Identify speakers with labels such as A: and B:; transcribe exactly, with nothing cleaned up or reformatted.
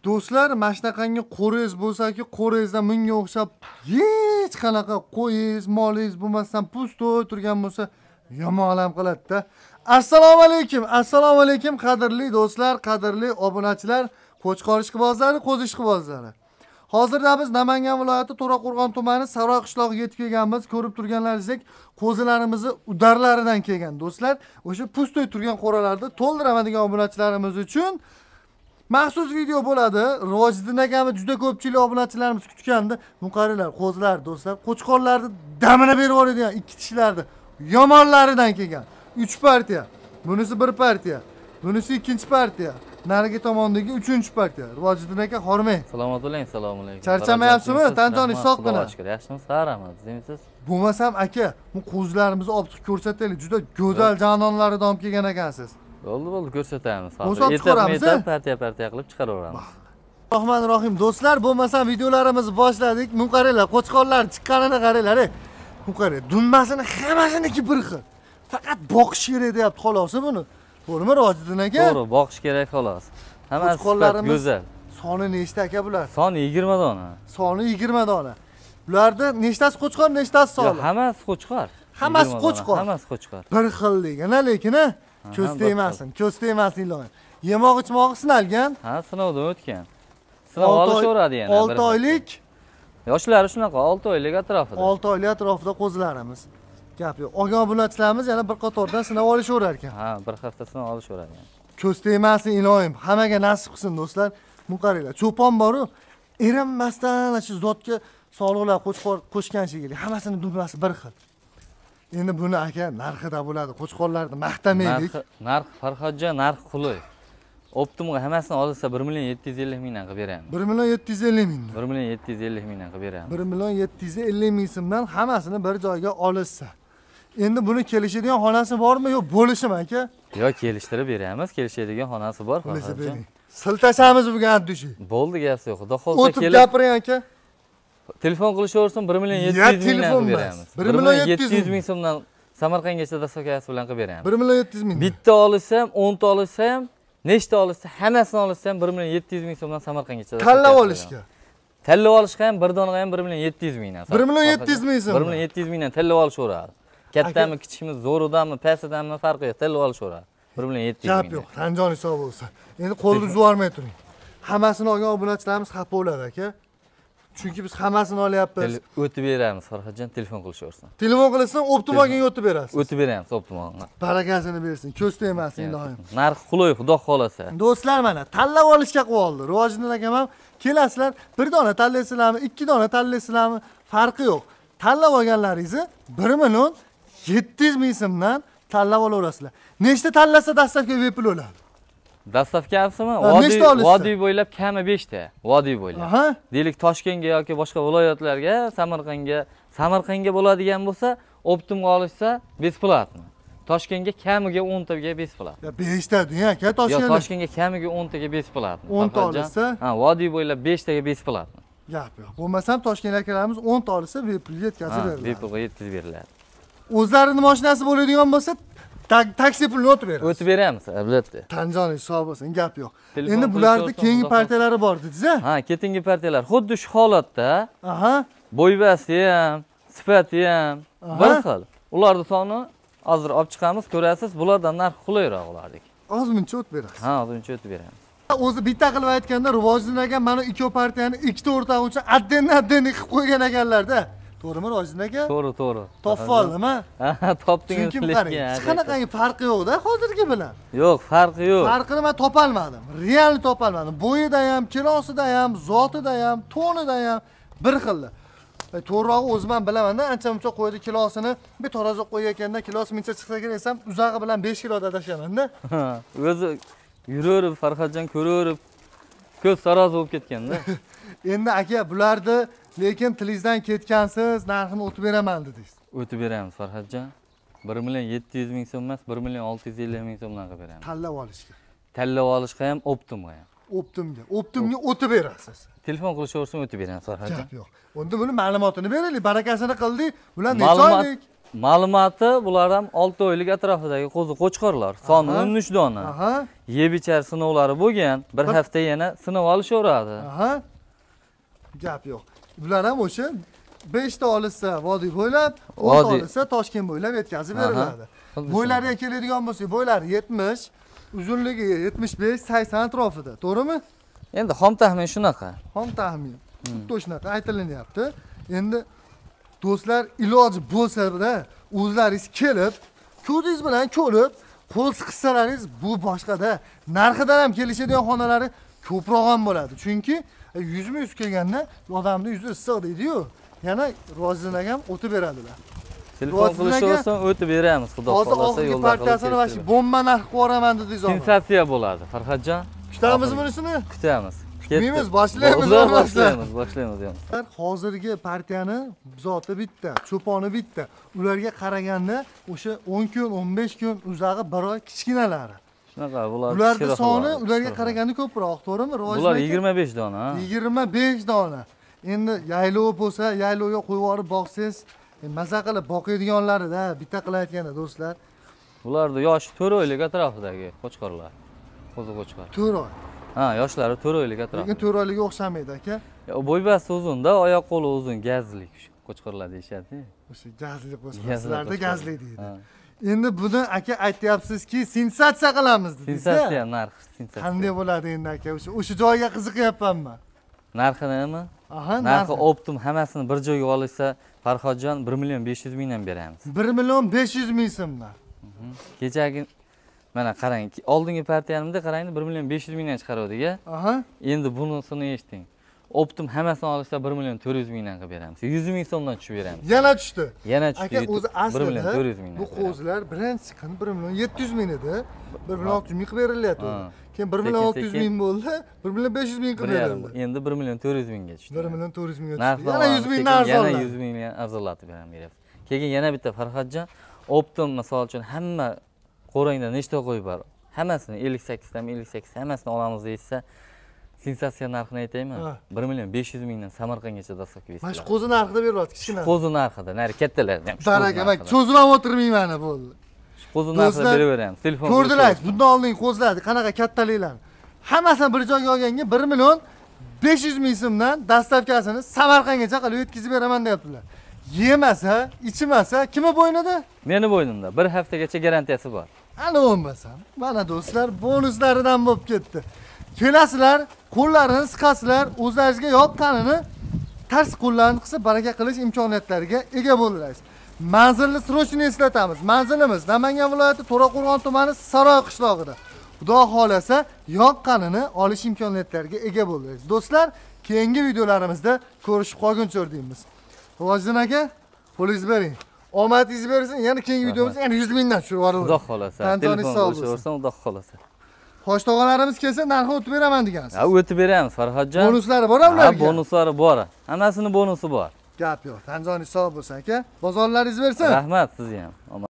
A: Do'stlar, mana shunaqangi qo'ringiz bo'lsa-ki, qo'ringizdan menga o'xshab hech qanaqa qo'yingiz, molingiz bo'lmasdan pustoy turgan bo'lsa, yomonlam qiladi-da. Assalomu alaykum, assalomu alaykum qadrli do'stlar, qadrli obunachilar, Qo'chqor ishqibozlari, qo'z ishqibozlari. Hozirda biz Namangan viloyati To'raqo'rg'on tumani Saroy qishlog'iga yetib kelganmiz. Ko'rib turganlaringizdek, qo'zilarimizni udarlaridan kelgan do'stlar. O'sha pustoy turgan qo'ralarni to'ldiraman degan obunachilarimiz uchun maxsus video bo'ladi. Rojiddin akamiz juda ko'pchilik obunachilarimiz kutgandi. Muqarrirlar, qo'zilar, do'stlar, qo'chqorlarni damini berib oladigan ikki tishlarni yomonlaridan kelgan. uch partiya. Bunisi bir partiya. Bunisi ikkinchi partiya. Narigi tomondagi uchinchi partiya. Rojiddin aka, hormang.
B: Assalomu alaykum, assalomu alaykum.
A: Charchamayapsizmi? Tantoni soqqina.
B: Yaxshimisiz? Rahmat. Sizmisiz?
A: Bo'lmasam aka, bu qo'zilarimizni olib chiqib ko'rsataylik. Juda go'zal jononlardan olib kelgan ekansiz.
B: Bo'ldi, bo'ldi, ko'rsatamiz.
A: Hozir chiqaramiz,
B: partiya partiya qilib chiqaraveramiz.
A: Rahmonir Rohim do'stlar, bo'lmasam videolarimizni boshladik. Muqarrirlar, qo'chqorlar chiqqanini qaranglar. Muqarrir, dummasini hammasiniki bir xil. Faqat boqish kerak deyapti xolos buni. To'g'rimi Rojiddin aka?
B: To'g'ri, boqish kerak xolos. Hammasi go'zal.
A: Soni nechta aka bular?
B: Soni yigirma dona.
A: Soni yigirma dona. Bularda nechtasi qo'chqor, nechtasi sog'lom?
B: Yo'q, hammasi qo'chqor.
A: Hammasi qo'chqor.
B: Hammasi qo'chqor.
A: Bir xil degan, lekin a ko'z tegmasin, ko'z tegmasin iloyim. Yemoq ichmog'i sinalgan?
B: Ha, sinovdan o'tgan. Sinov olishaveradi yana.
A: olti oylik.
B: Yoshlari shunaqa, olti oylik atrofida.
A: olti oylik atrofida qo'zilarimiz. Gap yo'q. Olgan obunachilarimiz yana bir qatordan sinov olishaverar ekan.
B: Ha, bir hafta sinov olishaveradi.
A: Ko'z tegmasin iloyim. Hammaga nasib qilsin do'stlar. Muqarrirlar, cho'pon boru, erinmasdan shu zotga sog'liqlar qo'chqor qo'shgan shekilli. Hammasini dumbasi bir xil. Endi buni aka narxida bo'ladi. Qo'chqorlarni maqtamaylik.
B: Narx Farhodjon, narx qulay. Optimga hammasini olsa bir million yetti yuz ellik mingdan qilib beramiz.
A: bir million yetti yuz ellik ming.
B: bir million yetti yuz ellik mingdan qilib beramiz.
A: bir million yetti yuz ellik ming so'mdan hammasini bir joyga olishsa. Endi buni kelishadigan xonasi bormi yo'q bo'lishimi aka?
B: Yo'q, kelishtirib beramiz. Kelishadigan xonasi bor, Farhodjon.
A: Siltashamiz bu gandushi.
B: Bo'ldi, gap yo'q. Xudo xolsa
A: kelib. O'tib gapiring aka.
B: Telefon qilishaversin, bir million yetti yuz mingdan qilib beramiz.
A: bir million yetti yuz
B: ming so'mdan Samarqandgacha dastavkasi bilan qilib beramiz.
A: bir million yetti yuz ming.
B: Bitta olsam, o'nta olsam, nechta olsa, hammasini olsam bir million yetti yuz ming so'mdan Samarqandgacha dastavkasi.
A: Tanlab olishga.
B: Tanlab olishga ham bir donaga ham bir million yetti yuz mingdan.
A: bir million yetti yuz ming so'm.
B: bir million yetti yuz mingdan tanlab olishaveradi. Kattami, kichikmi, zo'ridanmi, pastidanmi farqi yo'q, tanlab olishaveradi. bir million yetti yuz ming.
A: Gap yo'q, Tanjon hisob bo'lsa. Endi qo'lni yubormay turing. Hammasini olgan obunachilarimiz xafa bo'ladi aka. Chunki biz hammasini olyapmiz.
B: O'tib beramiz, Farhodjon, telefon qilishaversin.
A: Telefon qilsam, Optimaga o'tib berasiz.
B: O'tib beramiz, Optimaga.
A: Barakasini bersin, ko'z tegmasin ilohim.
B: Narx qulay, xudo xolasa.
A: Do'stlar, mana tanlab olishga qo'yildi. Rojiddin akam ham kelasizlar, bir dona tanlaysizlarmi, ikki dona tanlaysizlarmi, farqi yo'q. Tanlab olganlaringizni bir million yetti yuz ming so'mdan tanlab olaverasizlar. Nechta tanlasa dastavka bepul bo'ladi?
B: Dastavkasimi? Vodiy vodiy bo'ylab kami besh ta. Vodiy bo'ylab.
A: Aha.
B: Deylik Toshkentga yoki boshqa viloyatlarga, Samarqandga, Samarqandga bo'ladigan bo'lsa, Optimga olishsa besplatno. Toshkentga kamiga o'n taga besplatno.
A: Ya besh ta deya, aka Toshkentga.
B: Yo'q, Toshkentga kamiga o'n taga besplatno.
A: o'n ta olsa?
B: Ha, vodiy bo'ylab besh taga besplatno.
A: Gap yo'q. Bo'lmasam Toshkent akalarimiz o'n ta olsa bepul yetkazib beriladi.
B: Bepulga yetkazib beriladi.
A: O'zlarining mashinasi bo'ladigan bo'lsa, taksi pulini o'tib beramiz.
B: O'tib beramiz, albatta.
A: Tanjon hisob bo'lsin, gap yo'q. Endi bularda keyingi partiyalari bor dedingiz-a?
B: Ha, keyingi partiyalar xuddi shu holatda.
A: Aha.
B: Bo'ybasi ham, sifati ham bir xil. Ularning soni hozir olib chiqamiz, ko'rasiz. Bulardan narx qulayroq ulardek.
A: Ozmuncha o'tib berasiz.
B: Ha, ozmuncha o'tib beramiz.
A: O'zi bitta qilib aytganda, Rivojiddin aka mana ikki partiyani ikkita o'rtog'i uchun adden-adden qilib qo'ygan ekanlar-da. To'g'rimi Rojiddin aka?
B: To'g'ri, to'g'ri.
A: Topib oldimi?
B: Ha, topdingiz.
A: Chunki qarang, hech qanaqangi farqi yo'q-da hozirgi bilan.
B: Yo'q, farqi yo'q.
A: Farqini men topolmadim. Real topolmadim. Bo'yida ham, kilosida ham, zotida ham, tonida ham bir xil. To'g'rirog'i o'zim ham bilaman-da, ancha-muncha qo'ydi kilosini, bir tarozi qo'yayotganda kilosi mincha chiqsa kerak desam, uzog'i bilan besh kilo adashaman-da.
B: O'zi yuraverib, Farhodjon ko'raverib, ko'z tarozi bo'lib ketganda.
A: Endi aka, bularni lekin tilingizdan ketgansiz, narxini o'tib beraman dedingiz.
B: O'tib beramiz, Farhodjon. bir million yetti yuz ming so'm emas, bir million olti yuz ellik ming so'mdan qilib beramiz.
A: Tanlab olishga.
B: Tanlab olishga ham, Optimga ham.
A: Optimga, Optimga o'tib berasiz.
B: Telefon qilishaversin, o'tib beramiz, Farhodjon.
A: Yo'q. Unda buni ma'lumotini beraylik, barakasini qildik. Bular necha oylik?
B: ma'lumoti bular ham olti oylik atrofidagi qo'zi qo'chqorlar. Soni
A: Aha.
B: o'n uch dona.
A: Aha.
B: Yeb ichar sinovlari bo'lgan. Bir
A: Bir-
B: hafta yana sinov olishaveradi.
A: Aha. Gap yo'q. Bular ham o'sha besh ta olsa vodiy bo'ylab, o'n ta
B: Vodiy.
A: olsa Toshkent bo'ylab yetkazib
B: Aha.
A: beriladi.
B: Xuddi
A: Bo'ylariga keladigan bo'lsak, bo'ylari yetmish, uzunligi yetmish besh sakson atrofida, to'g'rimi?
B: Endi xom taxmin shunaqa.
A: Xom taxmin. Xuddi shunaqa aytilinyapti. Endi do'stlar, iloji bo'lsa-da, o'zlaringiz kelib, ko'zingiz bilan ko'rib, qo'l siqsalaringiz bu boshqada. Narxidan ham kelishadigan xonalari ko'proq ham bo'ladi. Chunki yuzma yuz kelganda odamni yuzi issiq deydi-yu, yana rozinaga ham o'tib beradilar.
B: Telefon
A: Rozilaga-
B: qilishaversan o'tib beramiz, xudo
A: Hozir
B: xolasa
A: oxirgi
B: yo'lda
A: partiyasini va shu bomba narx qo'raman dedingiz.
B: sensatsiya bo'ladi, Farhodjon.
A: Kutamiz bunisini.
B: Kutamiz.
A: Kutmaymiz, boshlaymiz,
B: Bo'lsa,
A: bo'lmasa.
B: boshlaymiz, boshlaymiz endi.
A: Hozirgi partiyani zoti bitta, cho'poni bitta. Ularga qaraganda o'sha o'n kun, o'n besh kun uzag'i bir oy kichkinalari.
B: Shunaqa bular.
A: Ularning
B: kichkina
A: soni
B: bo'ladi,
A: ularga
B: kichkina.
A: qaraganda ko'proq, to'g'rimi? Rivojdan
B: Bular
A: keyin
B: yigirma besh dona. ha?
A: yigirma besh dona. Endi yaylov bo'lsa, yaylovga qo'yib yuborib boqsangiz, e, maza qilib boqadiganlarida bitta qilayotganda do'stlar,
B: Bularda yoshi to'rt oylik atrofidagi qo'chqorlar. Qo'zi qo'chqor.
A: to'rt oy.
B: Ha, yoshlari to'rt oylik
A: Lekin
B: atrofida.
A: to'rt oyliga o'xshamaydi aka.
B: Bo'ybasi uzunda, oyoq qo'li uzun, gazlik qo'chqorlar deyshadi.
A: O'sha gazli qo'shma.
B: Gazli
A: Sizlarda
B: qo'chqor.
A: gazli deydi.
B: Ha.
A: Endi buni aka aytyapsizki, sensatsiya qilamiz dedingiz.
B: Sensatsiya narx, sensatsiya.
A: Qanday bo'ladi endi aka? O'sha o'sha joyga qiziqyapmanman.
B: Narxinimi?
A: Aha,
B: Narxi optim hammasini bir joyga olishsa, Farhodjon bir million besh yuz mingdan beramiz.
A: bir million besh yuz ming so'mdan.
B: Kechagi mana qarang, oldingi partiyanimda qarang, bir million besh yuz mingdan chiqaruvdik a.
A: Aha.
B: Endi bunisini eshiting. Optim hammasini olishsa bir million to'rt yuz mingdan qilib beramiz. yuz ming so'mdan tushib beramiz.
A: Yana tushdi.
B: Yana tushdi.
A: Aka o'zi
B: bir million to'rt yuz
A: aslida
B: mingdan.
A: bu qo'zilar birinchi chiqqan bir million yetti yuz ming edi. bir million olti yuz ming qilib berilyapti.
B: Ha.
A: Keyin bir million olti yuz
B: Sekin-sekin-
A: ming bo'ldi, bir million besh yuz ming qilib berildi.
B: Endi bir million to'rt yuz mingga tushdi.
A: bir million to'rt yuz mingga
B: Narxni
A: tushdi. Yana yuz ming
B: Yana
A: arzonladi.
B: yuz mingdan arzonlatib beramiz. Keyin yana bitta Farhodjon, Optim misol uchun hamma qo'rangda nechta qo'y bor? Hammasini ellik sakkiz dan ellik sakkiz hammasini olamiz deysa, sensatsiya narxini aytaymi?
A: Ha.
B: bir million besh yuz mingdan Samarqandgacha dostavka
A: Mana
B: beramiz.
A: shu qo'zi narxida beryapti, kichkina.
B: Qo'zi narxida, nari kattalardan ham.
A: Baraka, bak, cho'zilib o'tirmayman mana bo'ldi.
B: Qo'zi narxida
A: Do'stlar,
B: beraveramiz. Telefon
A: Ko'rdilar, bundan oldingi qo'zilarni qanaqa kattaliklar. Hammasini bir joyga olganga bir million besh yuz ming so'mdan dastavkasini Samarqandgacha qilib yetkazib beraman deyaptilar. Yemasa, ichmasa kimi bo'ynida?
B: Meni bo'ynimda bir haftagacha garantiyasi bor.
A: Ana bo'lmasam, mana do'stlar, bonuslaridan bo'lib ketdi. Kelasizlar, qo'llarini siqasizlar, o'zlaringizga yoqqanini tars qo'llarni qilsa baraka qilish imkoniyatlariga ega bo'lasiz. Manzilni srochni eslatamiz. Manzilimiz Namangan viloyati To'raqo'rg'on tumani Saroy qishlog'ida. Xudo xolasa, yoqqanini olish imkoniyatlariga ega bo'lasiz. Do'stlar, keyingi videolarimizda ko'rishib qolguncha deymiz. Rivojdan aka, qo'lingizni bering. Omadingiz bersin. Yana keyingi videomizda yana yuz mingdan tushirib yuboramiz.
B: Xudo xolasa.
A: Tantoningiz
B: Telefon
A: sog' bo'lsin.
B: qilishaversan, xudo xolasa.
A: Xo'sh, tog'alarimiz kelsa narxni o'tib beraman degansiz.
B: Ha, o'tib beramiz Farhodjon.
A: Bonuslari bor
B: Ha,
A: ularga?
B: bonuslari bor. Hammasini bonusi bor.
A: Gap yo'q. Tanzoningiz sog' bo'lsin aka. Bozorlaringiz bersin.
B: Rahmat sizga ham.